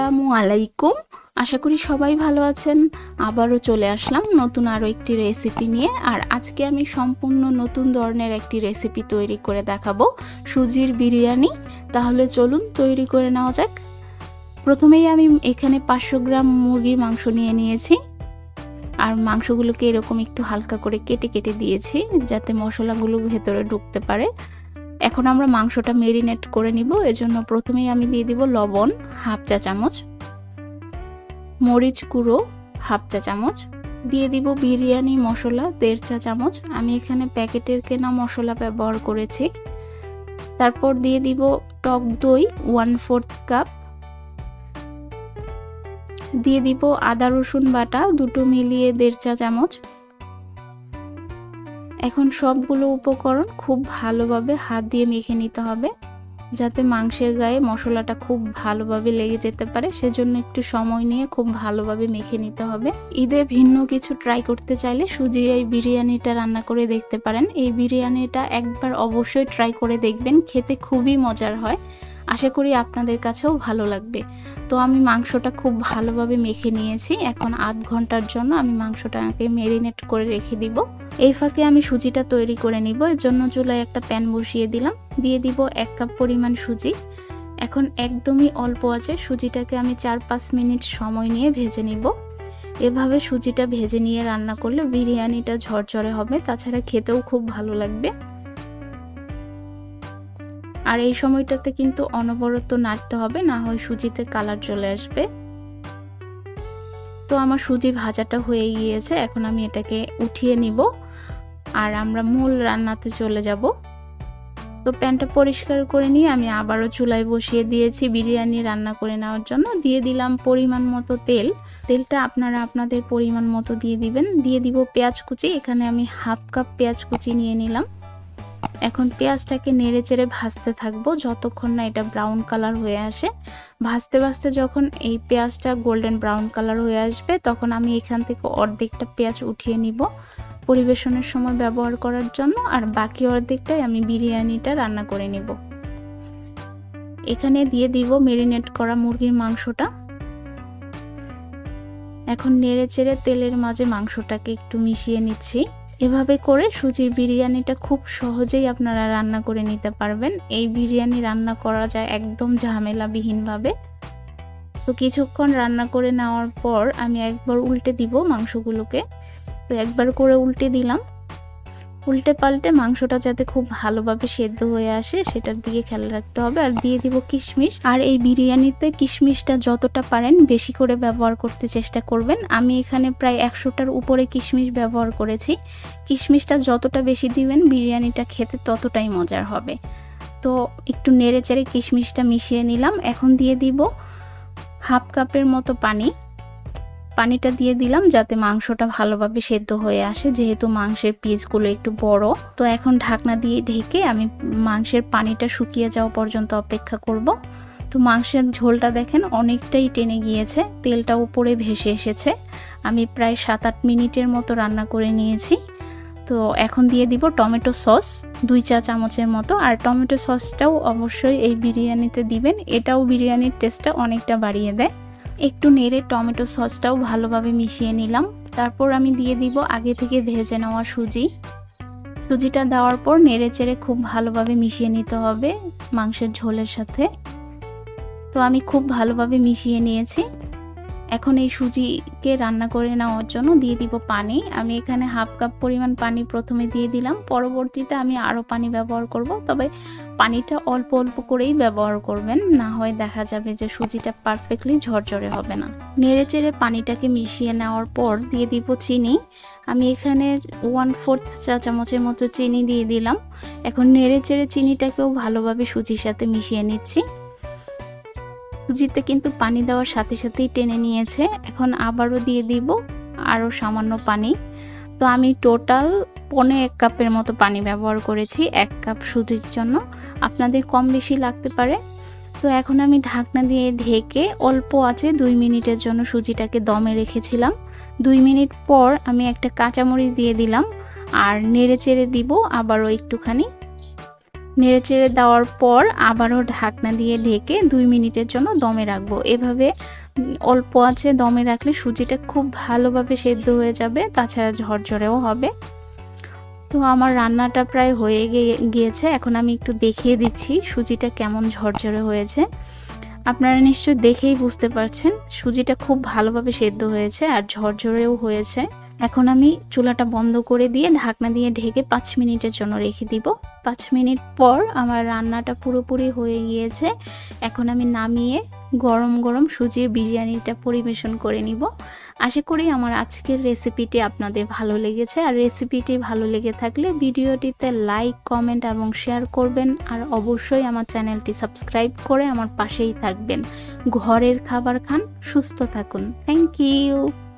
আসসালামু আলাইকুম। আশা করি সবাই ভালো আছেন। আবারও চলে আসলাম নতুন আরও একটি রেসিপি নিয়ে। আর আজকে আমি সম্পূর্ণ নতুন ধরনের একটি রেসিপি তৈরি করে দেখাবো, সুজির বিরিয়ানি। তাহলে চলুন তৈরি করে নেওয়া যাক। প্রথমেই আমি এখানে 500 গ্রাম মুরগির মাংস নিয়ে নিয়েছি। আর মাংসগুলোকে এরকম একটু হালকা করে কেটে কেটে দিয়েছি, যাতে মশলাগুলো ভেতরে ঢুকতে পারে। এখন আমরা মাংসটা মেরিনেট করে নিব। এজন্য প্রথমেই আমি দিয়ে দিব লবণ হাফ চা চামচ, মরিচ গুঁড়ো হাফ চা চামচ, দিয়ে দিব বিরিয়ানি মশলা 1.5 চা চামচ। আমি এখানে প্যাকেটের কেনা মশলা ব্যবহার করেছি। তারপর দিয়ে দিব টক দই 1/4 কাপ, দিয়ে দিব আদা রসুন বাটা দুটো মিলিয়ে 1.5 চা চামচ। এখন সবগুলো উপকরণ খুব ভালোভাবে হাত দিয়ে মেখে নিতে হবে, যাতে মাংসের গায়ে মশলাটা খুব ভালোভাবে লেগে যেতে পারে। সেজন্য একটু সময় নিয়ে খুব ভালোভাবে মেখে নিতে হবে। ঈদে ভিন্ন কিছু ট্রাই করতে চাইলে সুজির এই বিরিয়ানিটা রান্না করে দেখতে পারেন। এই বিরিয়ানিটা একবার অবশ্যই ট্রাই করে দেখবেন, খেতে খুবই মজার হয়। আশা করি আপনাদের কাছেও ভালো লাগবে। তো আমি মাংসটা খুব ভালোভাবে মেখে নিয়েছি। এখন আধ ঘন্টার জন্য আমি মাংসটাকে মেরিনেট করে রেখে দিব। এই ফাঁকে আমি সুজিটা তৈরি করে নিব। এর জন্য চুলায় একটা প্যান বসিয়ে দিলাম, দিয়ে দিব 1 কাপ পরিমাণ সুজি। এখন একদমই অল্প আছে সুজিটাকে আমি 4-5 মিনিট সময় নিয়ে ভেজে নিব। এভাবে সুজিটা ভেজে নিয়ে রান্না করলে বিরিয়ানিটা ঝরঝরে হবে, তাছাড়া খেতেও খুব ভালো লাগবে। আর এই সময়টাতে কিন্তু অনবরত নাড়তে হবে, না হয় সুজিতে কালার চলে আসবে। তো আমার সুজি ভাজাটা হয়ে গিয়েছে, এখন আমি এটাকে উঠিয়ে নিব আর আমরা মূল রান্নাতে চলে যাব। তো প্যানটা পরিষ্কার করে নিয়ে আমি আবারও চুলায় বসিয়ে দিয়েছি বিরিয়ানি রান্না করে নেওয়ার জন্য। দিয়ে দিলাম পরিমাণ মতো তেল। তেলটা আপনারা আপনাদের পরিমাণ মতো দিয়ে দিবেন। দিয়ে দিব পেঁয়াজ কুচি। এখানে আমি হাফ কাপ পেঁয়াজ কুচি নিয়ে নিলাম। এখন পেঁয়াজটাকে নেড়ে চেড়ে ভাজতে থাকবো যতক্ষণ না এটা ব্রাউন কালার হয়ে আসে। ভাজতে ভাজতে যখন এই পেঁয়াজটা গোল্ডেন ব্রাউন কালার হয়ে আসবে, তখন আমি এখান থেকে অর্ধেকটা পেঁয়াজ উঠিয়ে নিব পরিবেশনের সময় ব্যবহার করার জন্য, আর বাকি অর্ধেকটাই আমি বিরিয়ানিটা রান্না করে নিব। এখানে দিয়ে দিব মেরিনেট করা মুরগির মাংসটা। এখন নেড়ে চেড়ে তেলের মাঝে মাংসটাকে একটু মিশিয়ে নিচ্ছি। এভাবে করে সুজির বিরিয়ানিটা খুব সহজেই আপনারা রান্না করে নিতে পারবেন। এই বিরিয়ানি রান্না করা যায় একদম ঝামেলাবিহীনভাবে। তো কিছুক্ষণ রান্না করে নেওয়ার পর আমি একবার উল্টে দিব মাংসগুলোকে। তো একবার করে উল্টে দিলাম। উল্টে পাল্টে মাংসটা যাতে খুব ভালোভাবে সেদ্ধ হয়ে আসে সেটার দিকে খেয়াল রাখতে হবে। আর দিয়ে দিব কিশমিশ। আর এই বিরিয়ানিতে কিশমিশটা যতটা পারেন বেশি করে ব্যবহার করতে চেষ্টা করবেন। আমি এখানে প্রায় 100টার উপরে কিশমিশ ব্যবহার করেছি। কিশমিশটা যতটা বেশি দিবেন বিরিয়ানিটা খেতে ততটাই মজার হবে। তো একটু নেড়ে চেড়ে কিশমিশটা মিশিয়ে নিলাম। এখন দিয়ে দিব হাফ কাপের মতো পানি। পানিটা দিয়ে দিলাম যাতে মাংসটা ভালোভাবে সেদ্ধ হয়ে আসে, যেহেতু মাংসের পিসগুলো একটু বড়। তো এখন ঢাকনা দিয়ে ঢেকে আমি মাংসের পানিটা শুকিয়ে যাওয়া পর্যন্ত অপেক্ষা করব। তো মাংসের ঝোলটা দেখেন অনেকটাই টেনে গিয়েছে, তেলটা উপরে ভেসে এসেছে। আমি প্রায় 7-8 মিনিটের মতো রান্না করে নিয়েছি। তো এখন দিয়ে দিব টমেটো সস 2 চা চামচের মতো। আর টমেটো সসটাও অবশ্যই এই বিরিয়ানিতে দিবেন, এটাও বিরিয়ানির টেস্টটা অনেকটা বাড়িয়ে দেয়। একটু নেড়ে টমেটো সসটাও ভালোভাবে মিশিয়ে নিলাম। তারপর আমি দিয়ে দিব আগে থেকে ভেজে নেওয়া সুজি। সুজিটা দেওয়ার পর নেড়ে চেড়ে খুব ভালোভাবে মিশিয়ে নিতে হবে মাংসের ঝোলের সাথে। তো আমি খুব ভালোভাবে মিশিয়ে নিয়েছি। এখন এই সুজিকে রান্না করে নেওয়ার জন্য দিয়ে দিব পানি। আমি এখানে হাফ কাপ পরিমাণ পানি প্রথমে দিয়ে দিলাম, পরবর্তীতে আমি আরও পানি ব্যবহার করব। তবে পানিটা অল্প অল্প করেই ব্যবহার করবেন, না হয় দেখা যাবে যে সুজিটা পারফেক্টলি ঝরঝরে হবে না। নেড়ে চেড়ে পানিটাকে মিশিয়ে নেওয়ার পর দিয়ে দিব চিনি। আমি এখানে 1/4 চা চামচের মতো চিনি দিয়ে দিলাম। এখন নেড়ে চেড়ে চিনিটাকেও ভালোভাবে সুজির সাথে মিশিয়ে নিচ্ছি। সুজিতে কিন্তু পানি দেওয়ার সাথে সাথেই টেনে নিয়েছে। এখন আবারও দিয়ে দিব আরও সামান্য পানি। তো আমি টোটাল 1.25 কাপের মতো পানি ব্যবহার করেছি 1 কাপ সুজির জন্য। আপনাদের কম বেশি লাগতে পারে। তো এখন আমি ঢাকনা দিয়ে ঢেকে অল্প আঁচে 2 মিনিটের জন্য সুজিটাকে দমে রেখেছিলাম। 2 মিনিট পর আমি একটা কাঁচামরিচ দিয়ে দিলাম আর নেড়ে চেড়ে দিব আবারও একটুখানি। নেড়েচেড়ে দেওয়ার পর আবারও ঢাকনা দিয়ে ঢেকে 2 মিনিটের জন্য দমে রাখবো। এভাবে অল্প আঁচে দমে রাখলে সুজিটা খুব ভালোভাবে সেদ্ধ হয়ে যাবে, তাছাড়া ঝরঝরেও হবে। তো আমার রান্নাটা প্রায় হয়ে গিয়েছে। এখন আমি একটু দেখিয়ে দিচ্ছি সুজিটা কেমন ঝরঝরে হয়েছে। আপনারা নিশ্চয়ই দেখেই বুঝতে পারছেন সুজিটা খুব ভালোভাবে সেদ্ধ হয়েছে আর ঝরঝরেও হয়েছে। এখন আমি চুলাটা বন্ধ করে দিয়ে ঢাকনা দিয়ে ঢেকে 5 মিনিটের জন্য রেখে দিব। 5 মিনিট পর আমার রান্নাটা পুরোপুরি হয়ে গিয়েছে। এখন আমি নামিয়ে গরম গরম সুজির বিরিয়ানিটা পরিবেশন করে নিব। আশা করি আমার আজকের রেসিপিটি আপনাদের ভালো লেগেছে। আর রেসিপিটি ভালো লেগে থাকলে ভিডিওটিতে লাইক, কমেন্ট এবং শেয়ার করবেন। আর অবশ্যই আমার চ্যানেলটি সাবস্ক্রাইব করে আমার পাশেই থাকবেন। ঘরের খাবার খান, সুস্থ থাকুন। Thank you.